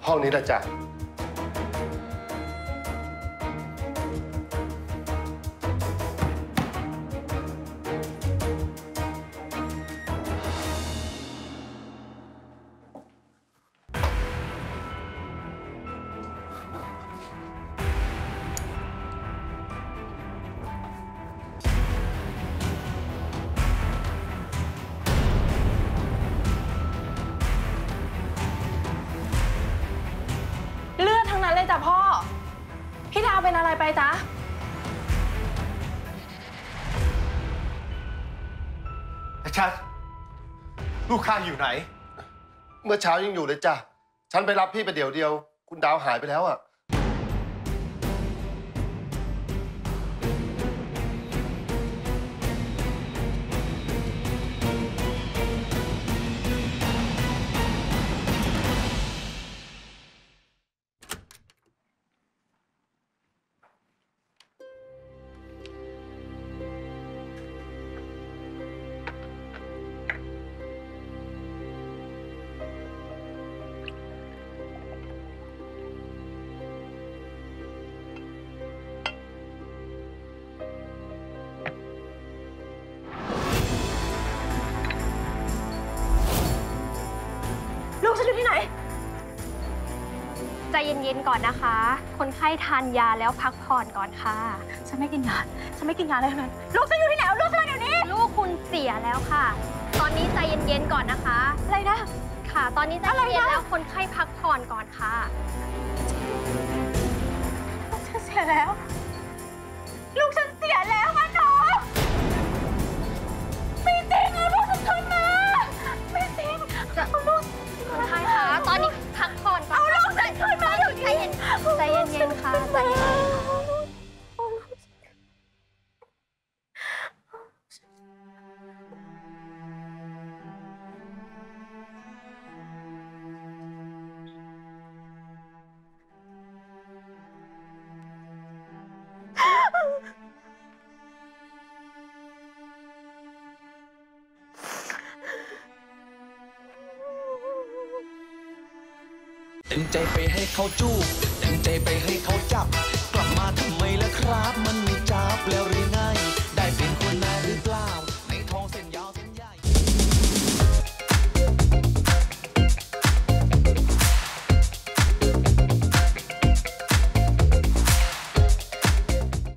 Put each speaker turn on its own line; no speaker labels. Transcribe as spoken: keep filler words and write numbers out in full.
ห้องนี้แหละจ้ะ
เลยจ้ะพ่อพี่ดาวเป็นอะไรไปจ๊ะ
ไอ้ชัดลูกข้าอยู่ไหนเมื่อเช้ายังอยู่เลยจ้ะฉันไปรับพี่ไปเดี๋ยวเดียวคุณดาวหายไปแล้วอ่ะ
ลูกฉันอยู่ที่ไหน
ใจเย็นๆก่อนนะคะคนไข้ทานยาแล้วพักผ่อนก่อนค่ะ
ฉันไม่กินยาฉันไม่กินยาอะไรทั้งนั้นลูกฉันอยู่ที่ไหนลูกฉันเดี๋ยวนี้
ลูกคุณเสียแล้วค่ะตอนนี้ใจเย็นๆก่อนนะคะ
อะไรนะ
ค่ะตอนนี้ใจเย็นๆแล้วคนไข้พักผ่อนก่อนค่ะ
ลูกฉันเสียแล้วลูกฉันเสียแล้วมาหนอไม่จริงเอาลูกฉันคืนมาไม่จริงเอาลูก
คนไข้คะตอนนี้พักผ่อนก่อน
เอาลูกฉันคืนมาเดี๋ยวนี้
ใจเย็นๆค่ะใจเย็น
เต็มใจไปให้เขาจูบเต็มใจไปให้เขาจับกลับมาทำไมล่ะครับ